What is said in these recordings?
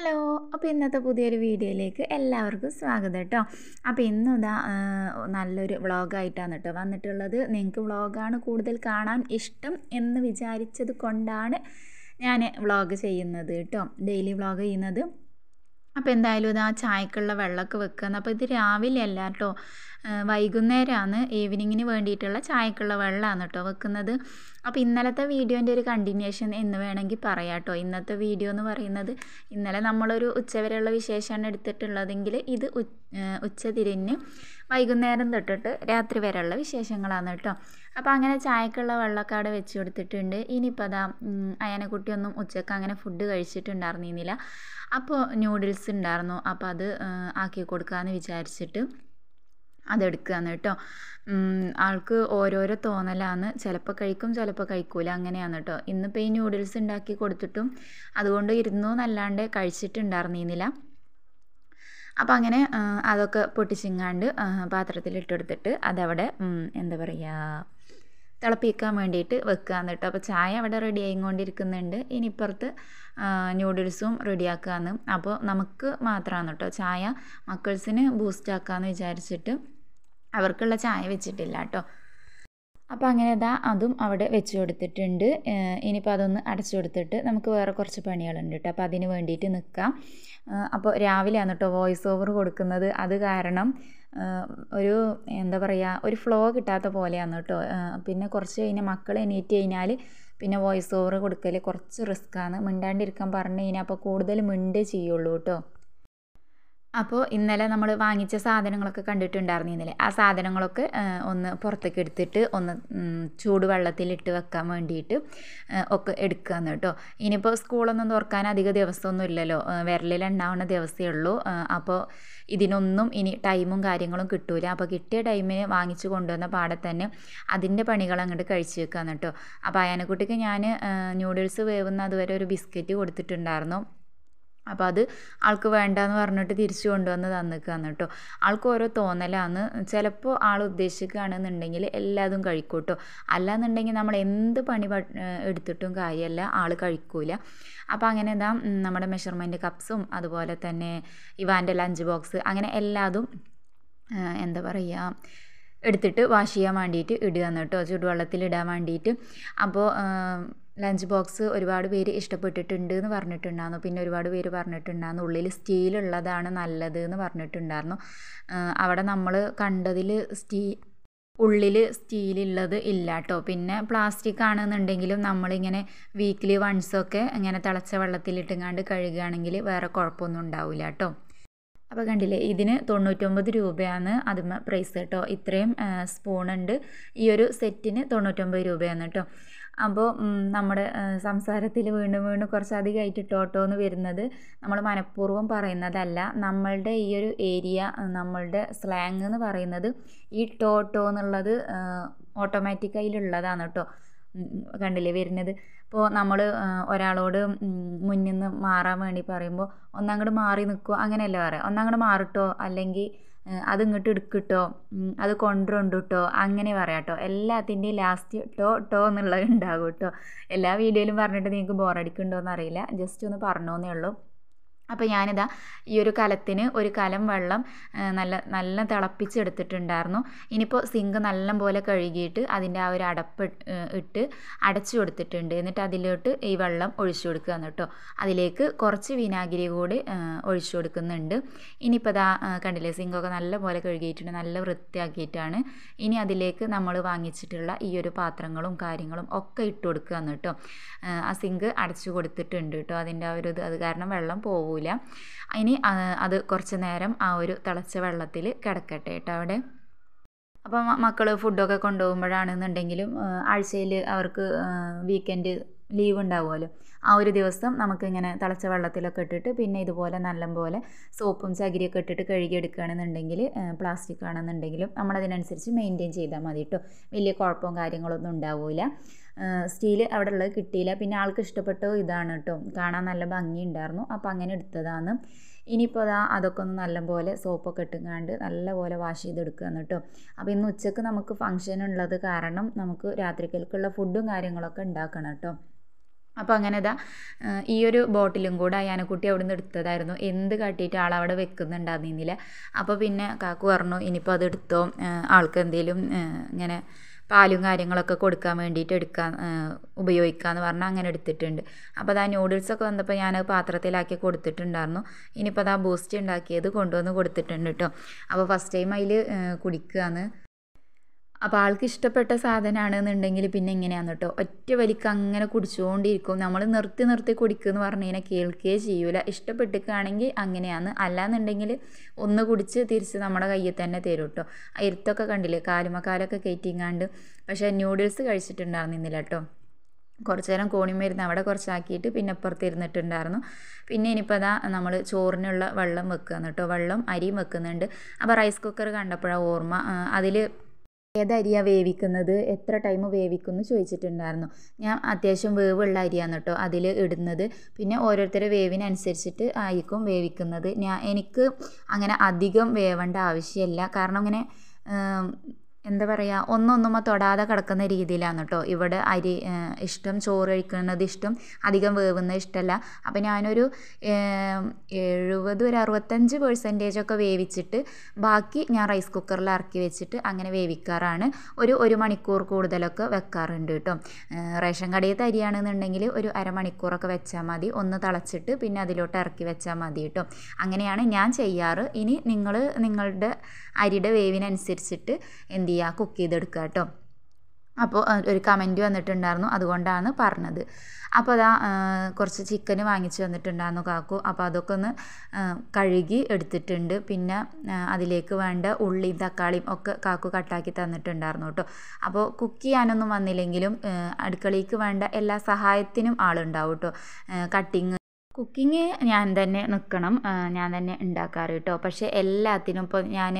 Hello. അപ്പോൾ ഇന്നത്തെ പുതിയൊരു വീഡിയോയിലേക്ക് എല്ലാവർക്കും സ്വാഗതം കേട്ടോ. അപ്പോൾ ഇന്നും ഇതാ നല്ലൊരു വ്ളോഗായിട്ടാണ് കേട്ടോ വന്നിട്ടുള്ളത്. നിങ്ങൾക്ക് വ്ളോഗാണ് കൂടുതൽ കാണാൻ ഇഷ്ടം എന്ന് വിചാരിച്ചത് കൊണ്ടാണ് ഞാൻ വ്ളോഗ് ചെയ്യുന്നത് കേട്ടോ, ഡെയിലി വ്ളോഗ് ചെയ്യുന്നത്. അപ്പോൾ എന്തായാലും ഇതാ ചായക്കുള്ള വെള്ളമൊക്കെ വെക്കുന്നത്. അപ്പോൾ ഇത് രാവിലെ അല്ല കേട്ടോ, വൈകുന്നേരമാണ് ഈവനിങ്ങിന് വേണ്ടിയിട്ടുള്ള ചായക്കുള്ള വെള്ളമാണ് കേട്ടോ വെക്കുന്നത്. അപ്പോൾ ഇന്നലത്തെ വീഡിയോൻ്റെ ഒരു കണ്ടിന്യൂഷൻ എന്ന് വേണമെങ്കിൽ പറയാം കേട്ടോ. ഇന്നത്തെ വീഡിയോ എന്ന് പറയുന്നത് ഇന്നലെ നമ്മളൊരു ഉച്ചവരെയുള്ള വിശേഷമാണ് എടുത്തിട്ടുള്ളതെങ്കിൽ ഇത് ഉച്ച തിരിഞ്ഞ് വൈകുന്നേരം തൊട്ടിട്ട് രാത്രി വരെയുള്ള വിശേഷങ്ങളാണ് കേട്ടോ. അപ്പോൾ അങ്ങനെ ചായക്കുള്ള വെള്ളമൊക്കെ അവിടെ വെച്ച് കൊടുത്തിട്ടുണ്ട്. ഇനിയിപ്പോൾ അതാ അയനക്കുട്ടിയൊന്നും ഉച്ചക്ക് അങ്ങനെ ഫുഡ് കഴിച്ചിട്ടുണ്ടായിരുന്നില്ല. അപ്പോൾ ന്യൂഡിൽസ് ഉണ്ടായിരുന്നു, അപ്പോൾ അത് ആക്കി കൊടുക്കാമെന്ന് വിചാരിച്ചിട്ട് അതെടുക്കുകയാണ് കേട്ടോ. ആൾക്ക് ഓരോരോ തോന്നലാണ്, ചിലപ്പോൾ കഴിക്കും ചിലപ്പോൾ കഴിക്കൂല, അങ്ങനെയാണ് കേട്ടോ. ഇന്നിപ്പോൾ ഈ ന്യൂഡിൽസ് ഉണ്ടാക്കി കൊടുത്തിട്ടും അതുകൊണ്ട് ഇരുന്നു എന്നല്ലാണ്ട് കഴിച്ചിട്ടുണ്ടായിരുന്നില്ല. അപ്പോൾ അങ്ങനെ അതൊക്കെ പൊട്ടിച്ചിങ്ങാണ്ട് പാത്രത്തിലിട്ടെടുത്തിട്ട് അതവിടെ എന്താ പറയുക തിളപ്പിക്കാൻ വേണ്ടിയിട്ട് വെക്കുകയാണ് കേട്ടോ. അപ്പോൾ ചായ അവിടെ റെഡി ആയിക്കൊണ്ടിരിക്കുന്നുണ്ട്. ഇനിപ്പുറത്ത് ന്യൂഡിൽസും റെഡിയാക്കുകയാണ്. അപ്പോൾ നമുക്ക് മാത്രമാണ് കേട്ടോ ചായ, മക്കൾസിന് ബൂസ്റ്റ് ആക്കാമെന്ന് വിചാരിച്ചിട്ട് അവർക്കുള്ള ചായ വെച്ചിട്ടില്ല കേട്ടോ. അപ്പോൾ അങ്ങനെ ഇതാ അതും അവിടെ വെച്ച് കൊടുത്തിട്ടുണ്ട്. ഇനിയിപ്പോൾ അതൊന്ന് അടച്ചു കൊടുത്തിട്ട് നമുക്ക് വേറെ കുറച്ച് പണികളുണ്ട് കേട്ടോ, അപ്പോൾ അതിന് വേണ്ടിയിട്ട് നിൽക്കാം. അപ്പോൾ രാവിലെയാണ് കേട്ടോ വോയിസ് ഓവർ കൊടുക്കുന്നത്. അത് കാരണം ഒരു എന്താ പറയുക, ഒരു ഫ്ലോ കിട്ടാത്ത പോലെയാണ് കേട്ടോ. പിന്നെ കുറച്ച് കഴിഞ്ഞാൽ മക്കൾ എണീറ്റ് കഴിഞ്ഞാൽ പിന്നെ വോയിസ് ഓവർ കൊടുക്കൽ കുറച്ച് റിസ്ക്കാണ്. മിണ്ടാണ്ടിരിക്കാൻ പറഞ്ഞു കഴിഞ്ഞാൽ അപ്പോൾ കൂടുതൽ മിണ്ടേ ചെയ്യുള്ളൂ കേട്ടോ. അപ്പോൾ ഇന്നലെ നമ്മൾ വാങ്ങിച്ച സാധനങ്ങളൊക്കെ കണ്ടിട്ടുണ്ടായിരുന്നില്ലേ, ആ സാധനങ്ങളൊക്കെ ഒന്ന് പുറത്തേക്ക് എടുത്തിട്ട് ഒന്ന് ചൂടുവെള്ളത്തിലിട്ട് വെക്കാൻ വേണ്ടിയിട്ട് ഒക്കെ എടുക്കുകയെന്ന് കേട്ടോ. ഇനിയിപ്പോൾ സ്കൂളൊന്നും തുറക്കാൻ അധിക ദിവസമൊന്നും ഇല്ലല്ലോ, വിരലിലുണ്ടാവുന്ന ദിവസമേ ഉള്ളൂ. അപ്പോൾ ഇതിനൊന്നും ഇനി ടൈമും കാര്യങ്ങളും കിട്ടൂല. അപ്പോൾ കിട്ടിയ ടൈമിന് വാങ്ങിച്ചു കൊണ്ടുവന്ന പാടെ തന്നെ അതിൻ്റെ പണികൾ അങ്ങോട്ട് കഴിച്ച് വെക്കുകയെന്ന് കേട്ടോ. അപ്പോൾ അയനക്കുട്ടിക്ക് ഞാൻ ന്യൂഡിൽസ് വേവുന്ന അതുവരെ ഒരു ബിസ്ക്കറ്റ് കൊടുത്തിട്ടുണ്ടായിരുന്നു. അപ്പോൾ അത് ആൾക്ക് വേണ്ടാന്ന് പറഞ്ഞിട്ട് തിരിച്ചു കൊണ്ടുവന്ന് തന്നിക്കാന്ന് കേട്ടോ. ആൾക്ക് ഓരോ തോന്നലാണ്. ചിലപ്പോൾ ആൾ ഉദ്ദേശിക്കുകയാണെന്നുണ്ടെങ്കിൽ എല്ലാതും കഴിക്കും കേട്ടോ. അല്ലാന്നുണ്ടെങ്കിൽ നമ്മൾ എന്ത് പണി എടുത്തിട്ടും കാര്യമല്ല, ആൾ കഴിക്കൂല. അപ്പോൾ അങ്ങനെ എന്താ നമ്മുടെ മെഷർമെൻറ്റ് കപ്സും അതുപോലെ തന്നെ ഇവാൻ്റെ ലഞ്ച് ബോക്സ് അങ്ങനെ എല്ലാതും എന്താ പറയുക എടുത്തിട്ട് വാഷ് ചെയ്യാൻ വേണ്ടിയിട്ട് ഇടുകയെന്ന് കേട്ടോ, ചൂടുവെള്ളത്തിലിടാൻ വേണ്ടിയിട്ട്. അപ്പോൾ ലഞ്ച് ബോക്സ് ഒരുപാട് പേര് ഇഷ്ടപ്പെട്ടിട്ടുണ്ട് എന്ന് പറഞ്ഞിട്ടുണ്ടായിരുന്നു. പിന്നെ ഒരുപാട് പേര് പറഞ്ഞിട്ടുണ്ടായിരുന്നു ഉള്ളിൽ സ്റ്റീലുള്ളതാണ് നല്ലത് എന്ന് പറഞ്ഞിട്ടുണ്ടായിരുന്നു. അവിടെ നമ്മൾ കണ്ടതിൽ ഉള്ളിൽ സ്റ്റീലുള്ളത് ഇല്ല കേട്ടോ. പിന്നെ പ്ലാസ്റ്റിക് ആണെന്നുണ്ടെങ്കിലും നമ്മളിങ്ങനെ വീക്ക്ലി വൺസൊക്കെ ഇങ്ങനെ തിളച്ച വെള്ളത്തിലിട്ടുങ്ങാണ്ട് കഴുകുകയാണെങ്കിൽ വേറെ കുഴപ്പമൊന്നും ഉണ്ടാവില്ല കേട്ടോ. അപ്പോൾ കണ്ടില്ലേ, ഇതിന് 99 രൂപയാണ് അതിന് പ്രൈസ് കേട്ടോ. ഇത്രയും സ്പൂണുണ്ട്, ഈ ഒരു സെറ്റിന് 99 രൂപയാണ് കേട്ടോ. അപ്പോൾ നമ്മുടെ സംസാരത്തിൽ വീണ്ടും വീണ്ടും കുറച്ചധികമായിട്ട് ടോട്ടോ എന്ന് വരുന്നത് നമ്മൾ മനഃപൂർവ്വം പറയുന്നതല്ല. നമ്മളുടെ ഈ ഒരു ഏരിയ, നമ്മളുടെ സ്ലാങ് എന്ന് പറയുന്നത് ഈ ടോട്ടോ എന്നുള്ളത് ഓട്ടോമാറ്റിക്കായിട്ടുള്ളതാണ് കേട്ടോ. കണ്ടില്ലേ വരുന്നത്. ഇപ്പോൾ നമ്മൾ ഒരാളോട് മുന്നിൽ നിന്ന് മാറാൻ വേണ്ടി പറയുമ്പോൾ ഒന്നങ്ങോട്ട് മാറി നിൽക്കുമോ അങ്ങനെയല്ല പറയാം, ഒന്നങ്ങോട്ട് മാറിട്ടോ, അല്ലെങ്കിൽ അതിങ്ങോട്ട് എടുക്കിട്ടോ, അത് കൊണ്ടുണ്ട് കേട്ടോ, അങ്ങനെ പറയാം കേട്ടോ. എല്ലാത്തിൻ്റെയും ലാസ്റ്റ് ടോ എന്നുള്ളത് ഉണ്ടാകും കേട്ടോ. എല്ലാ വീഡിയോയിലും പറഞ്ഞിട്ട് നിങ്ങൾക്ക് ബോറടിക്കുന്നുണ്ടോ എന്നറിയില്ല, ജസ്റ്റ് ഒന്ന് പറഞ്ഞോന്നേ ഉള്ളൂ. അപ്പോൾ ഞാനിതാ ഈ ഒരു കലത്തിന് ഒരു കലം വെള്ളം നല്ല തിളപ്പിച്ചെടുത്തിട്ടുണ്ടായിരുന്നു. ഇനിയിപ്പോൾ സിങ്ക് നല്ലപോലെ കഴുകിയിട്ട് അതിൻ്റെ ആ ഒരു അടപ്പ് ഇട്ട് അടച്ചു കൊടുത്തിട്ടുണ്ട്. എന്നിട്ട് അതിലോട്ട് ഈ വെള്ളം ഒഴിച്ചു കൊടുക്കുകയാണ് കേട്ടോ. അതിലേക്ക് കുറച്ച് വിനാഗിരി കൂടി ഒഴിച്ചു കൊടുക്കുന്നുണ്ട്. ഇനിയിപ്പോൾ ഇതാ കണ്ടില്ലേ, സിങ്കൊക്കെ നല്ലപോലെ കഴുകിയിട്ടുണ്ട്, നല്ല വൃത്തിയാക്കിയിട്ടാണ്. ഇനി അതിലേക്ക് നമ്മൾ വാങ്ങിച്ചിട്ടുള്ള ഈ ഒരു പാത്രങ്ങളും കാര്യങ്ങളും ഒക്കെ ഇട്ട് കൊടുക്കുകയാണ് കേട്ടോ. ആ സിങ്ക് അടച്ചു കൊടുത്തിട്ടുണ്ട് കേട്ടോ. അതിൻ്റെ ആ ഒരു അത് കാരണം വെള്ളം പോവില്ല. ഇനി അത് കുറച്ച് നേരം ആ ഒരു തിളച്ച വെള്ളത്തിൽ കിടക്കട്ടെ കേട്ടോ അവിടെ. അപ്പോൾ മക്കൾ ഫുഡൊക്കെ കൊണ്ടുപോകുമ്പോഴാണെന്നുണ്ടെങ്കിലും ആഴ്ചയിൽ അവർക്ക് വീക്കെൻഡ് ലീവ് ഉണ്ടാവുമല്ലോ, ആ ഒരു ദിവസം നമുക്കിങ്ങനെ തിളച്ച വെള്ളത്തിലൊക്കെ ഇട്ടിട്ട് പിന്നെ ഇതുപോലെ നല്ലപോലെ സോപ്പും ചകിരിയൊക്കെ ഇട്ടിട്ട് കഴുകിയെടുക്കുകയാണെന്നുണ്ടെങ്കിൽ പ്ലാസ്റ്റിക് ആണെന്നുണ്ടെങ്കിലും നമ്മളതിനനുസരിച്ച് മെയിൻറ്റെയിൻ ചെയ്താൽ മതി കേട്ടോ. വലിയ കുഴപ്പവും കാര്യങ്ങളൊന്നും ഉണ്ടാവില്ല. സ്റ്റീല് അവിടെ ഉള്ളത് കിട്ടിയില്ല. പിന്നെ ആൾക്ക് ഇഷ്ടപ്പെട്ട ഇതാണ് കേട്ടോ, കാണാൻ നല്ല ഭംഗിയുണ്ടായിരുന്നു, അപ്പോൾ അങ്ങനെ എടുത്തതാണ്. ഇനിയിപ്പോൾ അതൊക്കെ ഒന്ന് നല്ലപോലെ സോപ്പൊക്കെ ഇട്ടുങ്ങാണ്ട് നല്ലപോലെ വാഷ് ചെയ്തെടുക്കുകയാണ് കേട്ടോ. അപ്പോൾ ഇന്ന് ഉച്ചക്ക് നമുക്ക് ഫംഗ്ഷൻ ഉള്ളത് കാരണം നമുക്ക് രാത്രിക്കൽക്കുള്ള ഫുഡും കാര്യങ്ങളൊക്കെ ഉണ്ടാക്കണം കേട്ടോ. അപ്പോൾ അങ്ങനെ ഇതാ ഈ ഒരു ബോട്ടിലും കൂടെ അയാനക്കുട്ടി അവിടെ നിന്ന് എടുത്തതായിരുന്നു. എന്ത് കാട്ടിയിട്ട് ആളവിടെ വെക്കുന്നുണ്ടായിരുന്നില്ല. അപ്പോൾ പിന്നെ കാക്കു പറഞ്ഞു ഇനിയിപ്പോൾ അത് എടുത്തോ, ആൾക്ക് എന്തെങ്കിലും ഇങ്ങനെ പാലും കാര്യങ്ങളൊക്കെ കൊടുക്കാൻ വേണ്ടിയിട്ട് ഉപയോഗിക്കാമെന്ന് പറഞ്ഞാൽ അങ്ങനെ എടുത്തിട്ടുണ്ട്. അപ്പോൾ അതാ നൂഡിൽസൊക്കെ വന്നപ്പോൾ ഞാൻ പാത്രത്തിലാക്കി കൊടുത്തിട്ടുണ്ടായിരുന്നു. ഇനിയിപ്പോൾ അതാ ബൂസ്റ്റ് ഉണ്ടാക്കിയത് കൊണ്ടുവന്ന് കൊടുത്തിട്ടുണ്ട് കേട്ടോ. അപ്പോൾ ഫസ്റ്റ് ടൈം അതിൽ കുടിക്കുകയാണ്. അപ്പോൾ ആൾക്ക് ഇഷ്ടപ്പെട്ട സാധനമാണെന്നുണ്ടെങ്കിൽ പിന്നെ എങ്ങനെയാന്ന് കേട്ടോ, ഒറ്റ വലിക്ക് അങ്ങനെ കുടിച്ചുകൊണ്ടിരിക്കും. നമ്മൾ നിർത്തി നിർത്തി കുടിക്കുമെന്ന് പറഞ്ഞു കഴിഞ്ഞാൽ കേൾക്കുകയേ ചെയ്യൂല. ഇഷ്ടപ്പെട്ടിക്കുകയാണെങ്കിൽ അങ്ങനെയാണ്, അല്ലാന്നുണ്ടെങ്കിൽ ഒന്ന് കുടിച്ച് തിരിച്ച് നമ്മുടെ കയ്യിൽ തന്നെ തരും കേട്ടോ. ഇരുത്തൊക്കെ കണ്ടില്ലേ, കാലുമക്കാലൊക്കെ കയറ്റിങ്ങാണ്ട്. പക്ഷേ ന്യൂഡിൽസ് കഴിച്ചിട്ടുണ്ടായിരുന്നില്ല കേട്ടോ. കുറച്ച് നേരം കോണിമരുന്ന് അവിടെ കുറച്ചാക്കിയിട്ട് പിന്നെ അപ്പുറത്ത് ഇരുന്നിട്ടുണ്ടായിരുന്നു. പിന്നെ ഇനിയിപ്പോൾ അതാ നമ്മൾ ചോറിനുള്ള വെള്ളം വെക്കുകയാണ് കേട്ടോ. വെള്ളം അരിയും വെക്കുന്നുണ്ട്. അപ്പോൾ റൈസ് കുക്കർ കണ്ടപ്പോഴാണ് ഓർമ്മ, അതിൽ ഏതരിയാണ് വേവിക്കുന്നത്, എത്ര ടൈം വേവിക്കുമെന്ന് ചോദിച്ചിട്ടുണ്ടായിരുന്നു. ഞാൻ അത്യാവശ്യം വേവുള്ള അരിയാണ് കേട്ടോ അതിൽ ഇടുന്നത്. പിന്നെ ഓരോരുത്തരുടെ വേവിനനുസരിച്ചിട്ട് ആയിരിക്കും വേവിക്കുന്നത്. എനിക്ക് അങ്ങനെ അധികം വേവേണ്ട ആവശ്യമില്ല. കാരണം അങ്ങനെ എന്താ പറയുക, ഒന്നൊന്നുമ തൊടാതെ കിടക്കുന്ന രീതിയിലാണ് കേട്ടോ ഇവിടെ അരി ഇഷ്ടം. ചോറ് കഴിക്കുന്നത് ഇഷ്ടം, അധികം വേവുന്നത് ഇഷ്ടമല്ല. അപ്പോൾ ഞാനൊരു 65% വേവിച്ചിട്ട് ബാക്കി ഞാൻ റൈസ് കുക്കറിൽ ഇറക്കി വെച്ചിട്ട് അങ്ങനെ വേവിക്കാറാണ്. ഒരു മണിക്കൂർ കൂടുതലൊക്കെ വെക്കാറുണ്ട് കേട്ടോ. റേഷൻ കടയിലത്തെ അരിയാണെന്നുണ്ടെങ്കിൽ ഒരു അരമണിക്കൂറൊക്കെ വെച്ചാൽ മതി. ഒന്ന് തിളച്ചിട്ട് പിന്നെ അതിലോട്ട് ഇറക്കി വെച്ചാൽ മതി കേട്ടോ. അങ്ങനെയാണ് ഞാൻ ചെയ്യാറ്. ഇനി നിങ്ങളുടെ അരിയുടെ വേവിനനുസരിച്ചിട്ട് എന്ത് ചെയ്യുക, കുക്ക് ചെയ്തെടുക്കുക കേട്ടോ. അപ്പോൾ ഒരു കമൻറ്റ് വന്നിട്ടുണ്ടായിരുന്നു, അതുകൊണ്ടാണ് പറഞ്ഞത്. അപ്പോൾ അതാ കുറച്ച് ചിക്കൻ വാങ്ങിച്ച് വന്നിട്ടുണ്ടായിരുന്നു കാക്കു. അപ്പോൾ അതൊക്കെ ഒന്ന് കഴുകി എടുത്തിട്ടുണ്ട്. പിന്നെ അതിലേക്ക് വേണ്ട ഉള്ളിയും തക്കാളിയും ഒക്കെ കാക്കു കട്ടാക്കി തന്നിട്ടുണ്ടായിരുന്നു കേട്ടോ. അപ്പോൾ കുക്ക് ചെയ്യാനൊന്നും വന്നില്ലെങ്കിലും അടുക്കളയ്ക്ക് വേണ്ട എല്ലാ സഹായത്തിനും ആളുണ്ടാവും കേട്ടോ. കുക്കിങ് ഞാൻ തന്നെ നിൽക്കണം, ഞാൻ തന്നെ ഉണ്ടാക്കാറ് കേട്ടോ. പക്ഷേ എല്ലാത്തിനും ഇപ്പോൾ ഞാൻ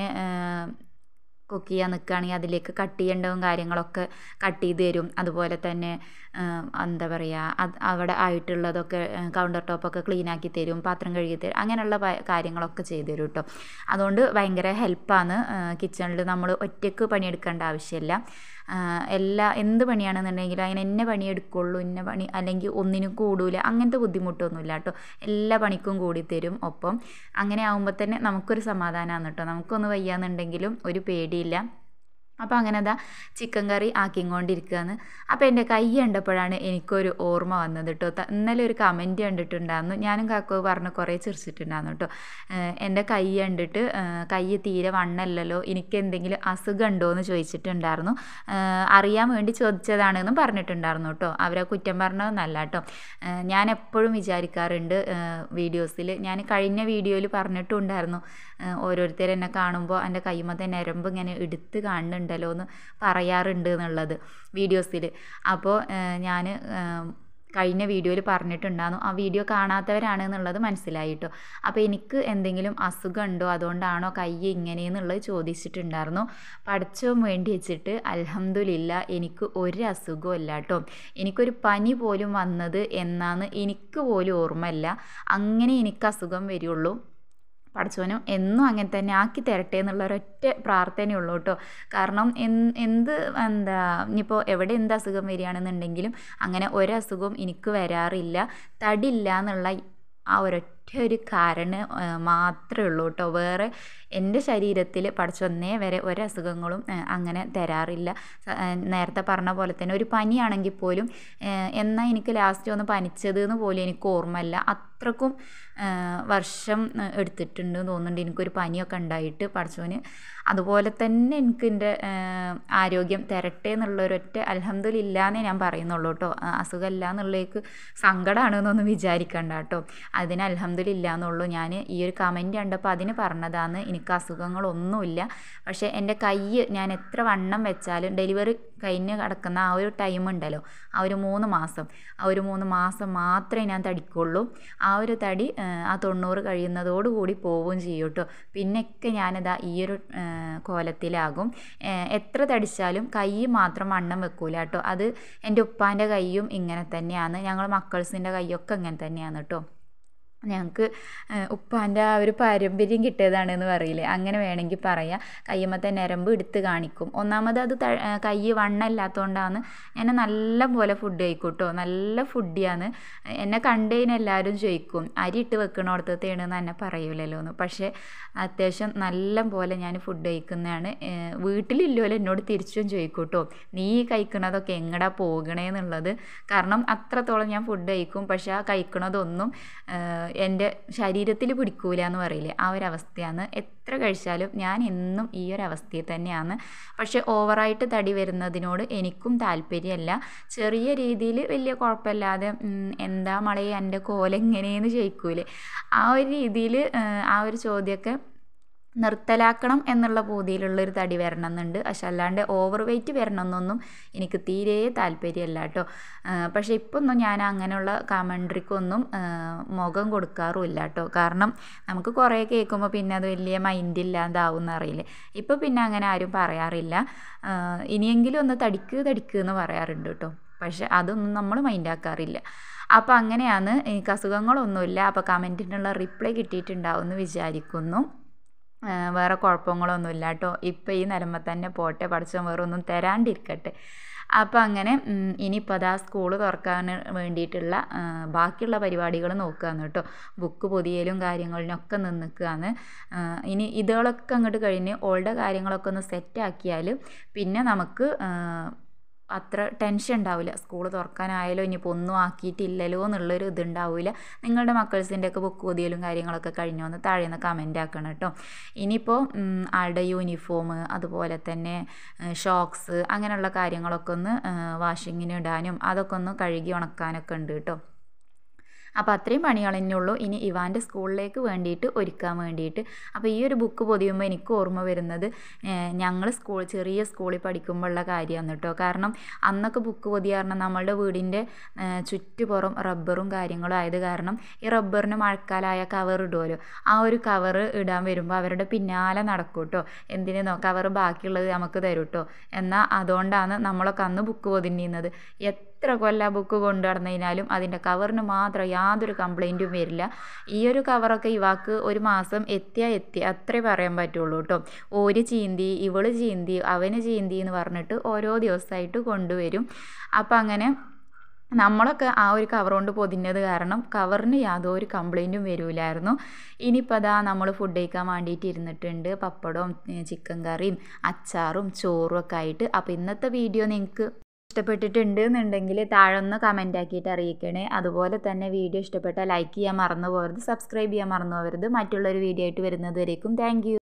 കുക്ക് ചെയ്യാൻ നിൽക്കുകയാണെങ്കിൽ അതിലേക്ക് കട്ട് ചെയ്യേണ്ടതും കാര്യങ്ങളൊക്കെ കട്ട് ചെയ്ത് തരും. അതുപോലെ തന്നെ എന്താ പറയുക, അവിടെ ആയിട്ടുള്ളതൊക്കെ കൗണ്ടർ ടോപ്പൊക്കെ ക്ലീനാക്കി തരും, പാത്രം കഴുകി തരും, അങ്ങനെയുള്ള കാര്യങ്ങളൊക്കെ ചെയ്തു തരും കേട്ടോ. അതുകൊണ്ട് ഭയങ്കര ഹെൽപ്പാണ്. കിച്ചണിൽ നമ്മൾ ഒറ്റയ്ക്ക് പണിയെടുക്കേണ്ട ആവശ്യമില്ല. എന്ത് പണിയാണെന്നുണ്ടെങ്കിലും അതിന് എന്ന പണിയെടുക്കുള്ളൂ, ഇന്ന പണി അല്ലെങ്കിൽ ഒന്നിനും കൂടൂല, അങ്ങനത്തെ ബുദ്ധിമുട്ടൊന്നുമില്ല കേട്ടോ. എല്ലാ പണിക്കും കൂടി തരും ഒപ്പം. അങ്ങനെ ആകുമ്പോൾ തന്നെ നമുക്കൊരു സമാധാനമാണ് കേട്ടോ. നമുക്കൊന്ന് വയ്യാന്നുണ്ടെങ്കിലും ഒരു പേടിയില്ല. അപ്പോൾ അങ്ങനെ അതാ ചിക്കൻ കറി ആക്കിക്കൊണ്ടിരിക്കുകയാണ്. അപ്പോൾ എൻ്റെ കൈ കണ്ടപ്പോഴാണ് എനിക്കൊരു ഓർമ്മ വന്നത് കേട്ടോ. ഇന്നലെ ഒരു കമൻറ്റ് കണ്ടിട്ടുണ്ടായിരുന്നു, ഞാനും കാക്കോ പറഞ്ഞ് കുറേ ചിരിച്ചിട്ടുണ്ടായിരുന്നു കേട്ടോ. എൻ്റെ കൈ കണ്ടിട്ട് കൈ തീരെ വണ്ണല്ലല്ലോ, എനിക്ക് എന്തെങ്കിലും അസുഖം ഉണ്ടോ എന്ന് ചോദിച്ചിട്ടുണ്ടായിരുന്നു. അറിയാൻ വേണ്ടി ചോദിച്ചതാണെന്നും പറഞ്ഞിട്ടുണ്ടായിരുന്നു കേട്ടോ. അവരെ കുറ്റം പറഞ്ഞതെന്നല്ല കേട്ടോ. ഞാൻ എപ്പോഴും വിചാരിക്കാറുണ്ട് വീഡിയോസിൽ, ഞാൻ കഴിഞ്ഞ വീഡിയോയിൽ പറഞ്ഞിട്ടുണ്ടായിരുന്നു, ഓരോരുത്തർ എന്നെ കാണുമ്പോൾ എൻ്റെ കൈമത്തെ ഞരമ്പ് ഇങ്ങനെ എടുത്ത് കാണുന്നുണ്ടല്ലോ എന്ന് പറയാറുണ്ട് എന്നുള്ളത് വീഡിയോസിൽ. അപ്പോൾ ഞാൻ കഴിഞ്ഞ വീഡിയോയിൽ പറഞ്ഞിട്ടുണ്ടായിരുന്നു. ആ വീഡിയോ കാണാത്തവരാണെന്നുള്ളത് മനസ്സിലായി കേട്ടോ. അപ്പോൾ എനിക്ക് എന്തെങ്കിലും അസുഖം ഉണ്ടോ, അതുകൊണ്ടാണോ കൈ ഇങ്ങനെയെന്നുള്ളത് ചോദിച്ചിട്ടുണ്ടായിരുന്നു. പഠിച്ചോൻ വേണ്ടി വെച്ചിട്ട് അൽഹംദുലില്ലാ എനിക്ക് ഒരു അസുഖവും ഇല്ല കേട്ടോ. എനിക്കൊരു പനി പോലും വന്നത് എന്നാന്ന് എനിക്ക് പോലും ഓർമ്മയില്ല. അങ്ങനെ എനിക്ക് അസുഖം വരുള്ളൂ. പഠിച്ചവനും എന്നും അങ്ങനെ തന്നെ ആക്കി തരട്ടെ എന്നുള്ള ഒരൊറ്റ പ്രാർത്ഥനയുള്ളൂ കേട്ടോ. കാരണം ഇനിയിപ്പോൾ എവിടെ എന്ത് അസുഖം വരികയാണെന്നുണ്ടെങ്കിലും അങ്ങനെ ഒരസുഖവും എനിക്ക് വരാറില്ല. തടിയില്ല എന്നുള്ള ആ ഒരൊറ്റ ഒരു കാരണം മാത്രമേ ഉള്ളൂ കേട്ടോ. വേറെ എൻ്റെ ശരീരത്തിൽ പഠിച്ചൊന്നേ വരെ ഒരസുഖങ്ങളും അങ്ങനെ തരാറില്ല. നേരത്തെ പറഞ്ഞ പോലെ തന്നെ ഒരു പനിയാണെങ്കിൽ പോലും എന്നാൽ എനിക്ക് ലാസ്റ്റ് ഒന്ന് പനിച്ചത് എന്ന് പോലും എനിക്ക് ഓർമ്മയില്ല. അത്രക്കും വർഷം എടുത്തിട്ടുണ്ട് തോന്നുന്നുണ്ട് എനിക്കൊരു പനിയൊക്കെ ഉണ്ടായിട്ട്. പഠിച്ചവന് അതുപോലെ തന്നെ എനിക്ക് എൻ്റെ ആരോഗ്യം തരട്ടെ എന്നുള്ളൊരൊറ്റ അൽഹംദുലില്ലാന്നേ ഞാൻ പറയുന്നുള്ളൂ കേട്ടോ. അസുഖമില്ല എന്നുള്ളേക്ക് സങ്കടമാണെന്നൊന്നും വിചാരിക്കണ്ട കേട്ടോ. അതിന് അൽഹംദുലില്ലാ എന്നുള്ളൂ. ഞാൻ ഈ ഒരു കമൻറ്റ് കണ്ടപ്പോൾ അതിന് പറഞ്ഞതാണ്, എനിക്ക് അസുഖങ്ങളൊന്നുമില്ല. പക്ഷേ എൻ്റെ കൈ ഞാൻ എത്ര വണ്ണം വെച്ചാലും ഡെലിവറി കഴിഞ്ഞ് കിടക്കുന്ന ആ ഒരു ടൈം ഉണ്ടല്ലോ, ആ ഒരു 3 മാസം, ആ ഒരു 3 മാസം മാത്രമേ ഞാൻ തടിക്കുള്ളൂ. ആ ഒരു തടി ആ 90 കഴിയുന്നതോടുകൂടി പോവുകയും ചെയ്യും കേട്ടോ. പിന്നെയൊക്കെ ഞാനിതാ ഈ ഒരു കോലത്തിലാകും. എത്ര തടിച്ചാലും കൈ മാത്രം വണ്ണം വെക്കൂല കേട്ടോ. അത് എൻ്റെ ഉപ്പാൻ്റെ കൈയും ഇങ്ങനെ തന്നെയാണ്, ഞങ്ങൾ മക്കൾസിൻ്റെ കൈയൊക്കെ ഇങ്ങനെ തന്നെയാണ് കേട്ടോ. ഞങ്ങൾക്ക് ഉപ്പാൻ്റെ ആ ഒരു പാരമ്പര്യം കിട്ടിയതാണെന്ന് പറയില്ലേ, അങ്ങനെ വേണമെങ്കിൽ പറയാം. കയ്യുമ്മത്തെ ഞരമ്പ് എടുത്ത് കാണിക്കും. ഒന്നാമത് അത് കൈ വണ്ണമില്ലാത്തതുകൊണ്ടാണ്. ഞാൻ നല്ല പോലെ ഫുഡ് കഴിക്കും കേട്ടോ, നല്ല ഫുഡിയാണ്. എന്നെ കണ്ടു കഴിഞ്ഞാൽ എല്ലാവരും ചോദിക്കും അരി ഇട്ട് വെക്കണോടത്തേണെന്ന് എന്നെ പറയൂലല്ലോ എന്ന്. പക്ഷേ അത്യാവശ്യം നല്ല പോലെ ഞാൻ ഫുഡ് കഴിക്കുന്നതാണ്. വീട്ടിലില്ലോലും എന്നോട് തിരിച്ചും ചോദിക്കും കേട്ടോ, നീ കഴിക്കണതൊക്കെ എങ്ങടാ പോകണേന്നുള്ളത്. കാരണം അത്രത്തോളം ഞാൻ ഫുഡ് കഴിക്കും. പക്ഷേ ആ കഴിക്കണതൊന്നും എൻ്റെ ശരീരത്തിൽ പിടിക്കൂല എന്ന് പറയില്ലേ, ആ ഒരവസ്ഥയാണ്. എത്ര കഴിച്ചാലും ഞാൻ എന്നും ഈ ഒരു അവസ്ഥയിൽ തന്നെയാണ്. പക്ഷേ ഓവറായിട്ട് തടി വരുന്നതിനോട് എനിക്കും താല്പര്യമല്ല. ചെറിയ രീതിയിൽ വലിയ കുഴപ്പമില്ലാതെ എന്താ മളയെ എൻ്റെ കോലെങ്ങനെയെന്ന് ചോദിക്കൂലേ, ആ ഒരു രീതിയിൽ ആ ഒരു ചോദ്യമൊക്കെ നിർത്തലാക്കണം എന്നുള്ള പൂതിയിലുള്ളൊരു തടി വരണം എന്നുണ്ട്. പക്ഷെ അല്ലാണ്ട് ഓവർ വെയ്റ്റ് വരണമെന്നൊന്നും എനിക്ക് തീരെ താല്പര്യമല്ല കേട്ടോ. പക്ഷേ ഇപ്പൊന്നും ഞാൻ അങ്ങനെയുള്ള കമൻട്രിക്കൊന്നും മുഖം കൊടുക്കാറുമില്ല കേട്ടോ. കാരണം നമുക്ക് കുറേ കേൾക്കുമ്പോൾ പിന്നെ അത് വലിയ മൈൻഡില്ലാതാവും എന്നറിയില്ലേ. ഇപ്പോൾ പിന്നെ അങ്ങനെ ആരും പറയാറില്ല. ഇനിയെങ്കിലും ഒന്ന് തടിക്ക് എന്ന് പറയാറുണ്ട് കേട്ടോ. പക്ഷെ അതൊന്നും നമ്മൾ മൈൻഡാക്കാറില്ല. അപ്പോൾ അങ്ങനെയാണ്. എനിക്ക് അസുഖങ്ങളൊന്നുമില്ല. അപ്പോൾ കമൻറ്റിനുള്ള റിപ്ലൈ കിട്ടിയിട്ടുണ്ടാവും എന്ന് വിചാരിക്കുന്നു. വേറെ കുഴപ്പങ്ങളൊന്നുമില്ല കേട്ടോ. ഇപ്പോൾ ഈ നിലമ്പ തന്നെ പോട്ടെ, പഠിച്ചവൻ വേറെ ഒന്നും തരാണ്ടിരിക്കട്ടെ. അപ്പോൾ അങ്ങനെ ഇനിയിപ്പോൾ അതാ സ്കൂൾ തുറക്കാൻ വേണ്ടിയിട്ടുള്ള ബാക്കിയുള്ള പരിപാടികൾ നോക്കുകയാണ് കേട്ടോ. ബുക്ക് പൊതിയലും കാര്യങ്ങളിനൊക്കെ നിൽക്കുകയാണ്. ഇനി ഇതുകളൊക്കെ അങ്ങോട്ട് കഴിഞ്ഞ് ഓളുടെ കാര്യങ്ങളൊക്കെ ഒന്ന് സെറ്റാക്കിയാൽ പിന്നെ നമുക്ക് അത്ര ടെൻഷൻ ഉണ്ടാവില്ല. സ്കൂൾ തുറക്കാനായാലോ ഇനിയിപ്പോൾ ഒന്നും ആക്കിയിട്ടില്ലല്ലോ എന്നുള്ളൊരു ഇതുണ്ടാവില്ല. നിങ്ങളുടെ മക്കൾസിൻ്റെയൊക്കെ ബുക്ക് പൊതിയലും കാര്യങ്ങളൊക്കെ കഴിഞ്ഞോ എന്ന് താഴെ നിന്ന് കമൻ്റ് ആക്കണം കേട്ടോ. ഇനിയിപ്പോൾ ആളുടെ യൂണിഫോം, അതുപോലെ തന്നെ ഷോക്സ്, അങ്ങനെയുള്ള കാര്യങ്ങളൊക്കെ ഒന്ന് വാഷിങ്ങിന് ഇടാനും അതൊക്കെ ഒന്ന് കഴുകി ഉണക്കാനൊക്കെ ഉണ്ട് കേട്ടോ. അപ്പോൾ അത്രയും പണികൾ തന്നെ ഉള്ളൂ ഇനി ഇവാൻ്റെ സ്കൂളിലേക്ക് വേണ്ടിയിട്ട് ഒരുക്കാൻ വേണ്ടിയിട്ട്. അപ്പോൾ ഈ ഒരു ബുക്ക് പൊതിയുമ്പോൾ എനിക്ക് ഓർമ്മ വരുന്നത് ഞങ്ങൾ ചെറിയ സ്കൂളിൽ പഠിക്കുമ്പോഴുള്ള കാര്യമാണ് കേട്ടോ. കാരണം അന്നൊക്കെ ബുക്ക് പൊതിയ പറഞ്ഞാൽ നമ്മളുടെ വീടിൻ്റെ ചുറ്റുപുറം റബ്ബറും കാര്യങ്ങളും ആയത് കാരണം ഈ റബ്ബറിന് മഴക്കാലമായ കവർ ഇടുമല്ലോ, ആ ഒരു കവർ ഇടാൻ വരുമ്പോൾ അവരുടെ പിന്നാലെ നടക്കും കേട്ടോ. എന്തിനോ കവർ ബാക്കിയുള്ളത് നമുക്ക് തരും കേട്ടോ. എന്നാൽ അതുകൊണ്ടാണ് നമ്മളൊക്കെ അന്ന് ബുക്ക് പൊതിഞ്ഞിരുന്നത്. എത്ര കൊല്ലം ബുക്ക് കൊണ്ടു നടന്നതിനാലും അതിൻ്റെ കവറിന് മാത്രം യാതൊരു കംപ്ലൈൻറ്റും വരില്ല. ഈ ഒരു കവറൊക്കെ ഇവാക്ക് ഒരു മാസം എത്തി അത്രേ പറയാൻ പറ്റുള്ളൂ കേട്ടോ. ഒരു ചീന്തി, ഇവള് ചീന്തി, അവന് ചീന്തി എന്ന് പറഞ്ഞിട്ട് ഓരോ ദിവസമായിട്ട് കൊണ്ടുവരും. അപ്പം അങ്ങനെ നമ്മളൊക്കെ ആ ഒരു കവർ കൊണ്ട് പൊതിഞ്ഞത് കാരണം കവറിന് യാതൊരു കംപ്ലൈൻറ്റും വരില്ലായിരുന്നു. ഇനിയിപ്പോൾ അതാ നമ്മൾ ഫുഡ് കഴിക്കാൻ വേണ്ടിയിട്ട് ഇരുന്നിട്ടുണ്ട്. പപ്പടവും ചിക്കൻ കറിയും അച്ചാറും ചോറും ഒക്കെ ആയിട്ട്. അപ്പോൾ ഇന്നത്തെ വീഡിയോ നിങ്ങൾക്ക് ഇഷ്ടപ്പെട്ടിട്ടുണ്ട് എന്നുണ്ടെങ്കിൽ താഴെ ഒന്ന് കമൻ്റ് ആക്കിയിട്ട് അറിയിക്കണേ. അതുപോലെ തന്നെ വീഡിയോ ഇഷ്ടപ്പെട്ടാൽ ലൈക്ക് ചെയ്യാൻ മറന്നു പോകരുത്, സബ്സ്ക്രൈബ് ചെയ്യാൻ മറന്നു പോകരുത്. മറ്റുള്ളൊരു വീഡിയോ ആയിട്ട് വരുന്നത് വരേക്കും താങ്ക് യു.